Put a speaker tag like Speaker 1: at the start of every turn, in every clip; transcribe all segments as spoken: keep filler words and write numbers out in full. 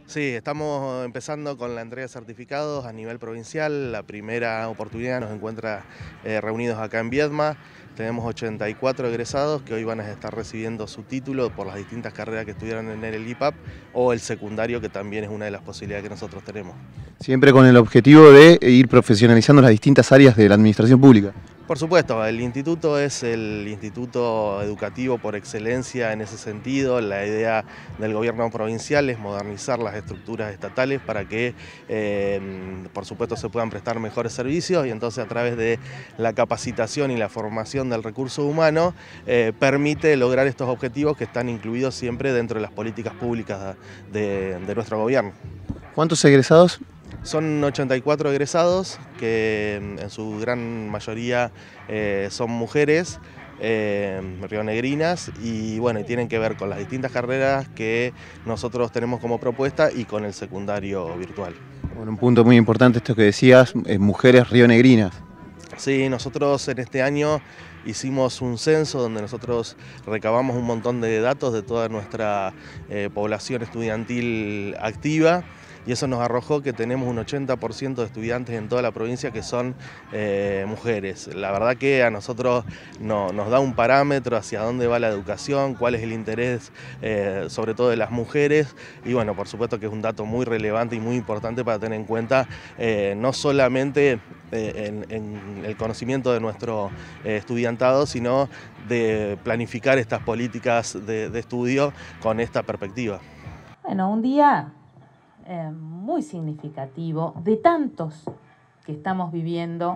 Speaker 1: Sí, estamos empezando con la entrega de certificados a nivel provincial. La primera oportunidad nos encuentra eh, reunidos acá en Viedma. Tenemos ochenta y cuatro egresados que hoy van a estar recibiendo su título por las distintas carreras que estuvieron en el I P A P o el secundario, que también es una de las posibilidades que nosotros tenemos.
Speaker 2: Siempre con el objetivo de ir profesionalizando las distintas áreas de la administración pública.
Speaker 1: Por supuesto, el instituto es el instituto educativo por excelencia en ese sentido. La idea del gobierno provincial es modernizar las estructuras estatales para que, eh, por supuesto, se puedan prestar mejores servicios, y entonces a través de la capacitación y la formación del recurso humano eh, permite lograr estos objetivos que están incluidos siempre dentro de las políticas públicas de, de nuestro gobierno.
Speaker 2: ¿Cuántos egresados?
Speaker 1: Son ochenta y cuatro egresados que en su gran mayoría eh, son mujeres eh, rionegrinas y bueno, y tienen que ver con las distintas carreras que nosotros tenemos como propuesta y con el secundario virtual.
Speaker 2: Bueno, un punto muy importante esto que decías, es mujeres rionegrinas.
Speaker 1: Sí, nosotros en este año hicimos un censo donde nosotros recabamos un montón de datos de toda nuestra eh, población estudiantil activa, y eso nos arrojó que tenemos un ochenta por ciento de estudiantes en toda la provincia que son eh, mujeres. La verdad que a nosotros no, nos da un parámetro hacia dónde va la educación, cuál es el interés eh, sobre todo de las mujeres, y bueno, por supuesto que es un dato muy relevante y muy importante para tener en cuenta, eh, no solamente eh, en, en el conocimiento de nuestro eh, estudiantado, sino de planificar estas políticas de, de estudio con esta perspectiva.
Speaker 3: Bueno, un día Eh, muy significativo de tantos que estamos viviendo,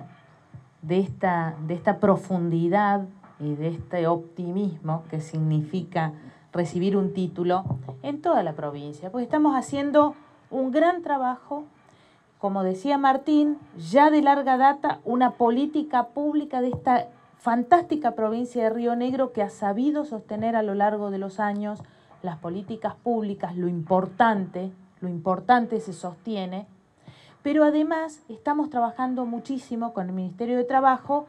Speaker 3: de esta, de esta profundidad y de este optimismo que significa recibir un título en toda la provincia, pues estamos haciendo un gran trabajo, como decía Martín, ya de larga data, una política pública de esta fantástica provincia de Río Negro que ha sabido sostener a lo largo de los años las políticas públicas, lo importante, Lo importante se sostiene, pero además estamos trabajando muchísimo con el Ministerio de Trabajo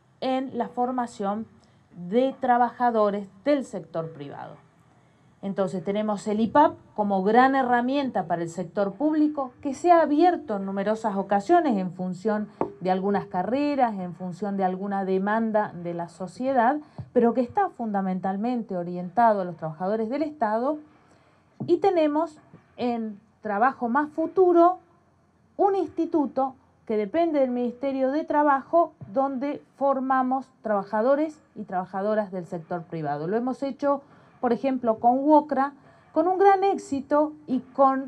Speaker 3: en la formación de trabajadores del sector privado. Entonces tenemos el I P A P como gran herramienta para el sector público que se ha abierto en numerosas ocasiones en función de algunas carreras, en función de alguna demanda de la sociedad, pero que está fundamentalmente orientado a los trabajadores del Estado. Y tenemos en Trabajo Más Futuro un instituto que depende del Ministerio de Trabajo, donde formamos trabajadores y trabajadoras del sector privado. Lo hemos hecho, por ejemplo, con UOCRA, con un gran éxito y con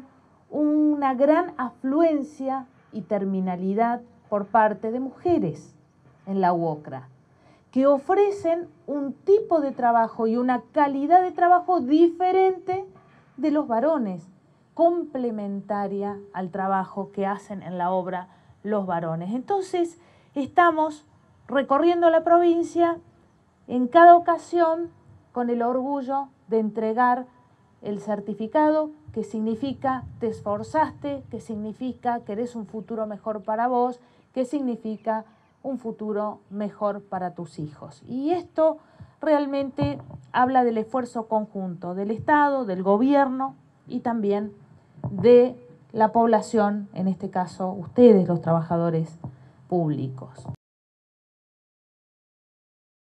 Speaker 3: una gran afluencia y terminalidad por parte de mujeres en la UOCRA, que ofrecen un tipo de trabajo y una calidad de trabajo diferente de los varones, complementaria al trabajo que hacen en la obra los varones. Entonces, estamos recorriendo la provincia en cada ocasión con el orgullo de entregar el certificado, que significa te esforzaste, que significa que eres un futuro mejor para vos, que significa un futuro mejor para tus hijos. Y esto realmente habla del esfuerzo conjunto del Estado, del gobierno y también de la población, en este caso ustedes, los trabajadores públicos.